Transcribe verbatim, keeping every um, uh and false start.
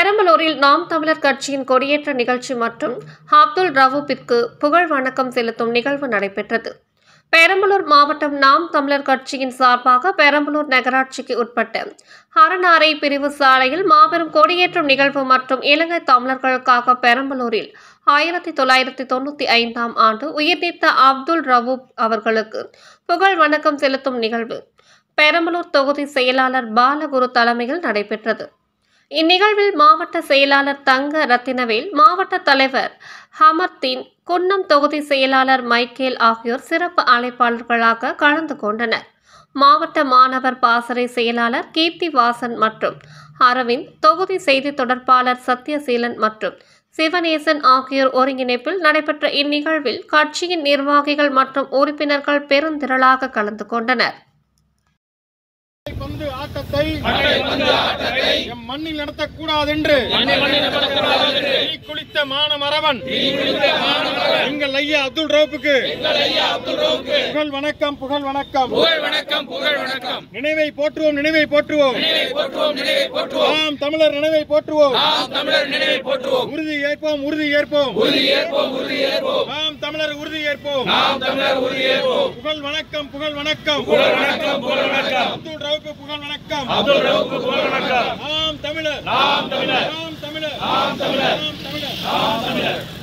பெரம்பலூரில் நாம் தமிழர் கட்சியின் கொடியேற்ற நிகழ்ச்சி மற்றும் அப்துல் ரவூபிற்கு புகழ் வணக்கம் செலுத்தும் நிகழ்வு நடைபெற்றது. பெரம்பலூர் மாவட்டம் நாம் தமிழர் கட்சியின் சார்பாக பெரம்பலூர் நகராட்சிக்கு உட்பட்ட அரணாரை பிரிவு சாலையில் மாபெரும் கொடியேற்றும் நிகழ்வு மற்றும் இலங்கை தமிழர்களுக்காக பெரம்பலூரில் ஆயிரத்தி தொள்ளாயிரத்தி தொண்ணூத்தி ஐந்தாம் ஆண்டு உயிர்நீத்த அப்துல் ரவூப் அவர்களுக்கு புகழ் வணக்கம் செலுத்தும் நிகழ்வு பெரம்பலூர் தொகுதி செயலாளர் பாலகுரு தலைமையில் நடைபெற்றது. இந்நிகழ்வில் மாவட்ட செயலாளர் தங்க ரத்தினவேல், மாவட்ட தலைவர் ஹமர்தீன், குன்னம் தொகுதி செயலாளர் மைக்கேல் ஆகியோர் சிறப்பு அழைப்பாளர்களாக கலந்து கொண்டனர். மாவட்ட மாணவர் பாசறை செயலாளர் கீர்த்தி வாசன் மற்றும் அரவிந்த், தொகுதி செய்தி தொடர்பாளர் சத்யசீலன் மற்றும் சிவநேசன் ஆகியோர் ஒருங்கிணைப்பில் நடைபெற்ற இந்நிகழ்வில் கட்சியின் நிர்வாகிகள் மற்றும் உறுப்பினர்கள் பெருந்திரளாக கலந்து கொண்டனர். மண்ணில் நடத்தக்கூடாது என்று குளித்த மானமரவன் எங்கள் ஐயா அப்துல் ரவூப்புக்கு புகழ் வணக்கம் புகழ் வணக்கம் புகழ் வணக்கம். நினைவை போற்றுவோம் நினைவை போற்றுவோம் நாம் தமிழர் நினைவை போற்றுவோம் உறுதி ஏற்போம் உறுதி ஏற்போம் நாம் தமிழர் உறுதி ஏற்போம் புகழ் வணக்கம் புகழ் வணக்கம் அப்துல் ரவூப் புகழ் வணக்கம் நாம் தமிழர் நாம் தமிழர் நாம் தமிழர் நாம் தமிழர் நாம் தமிழர்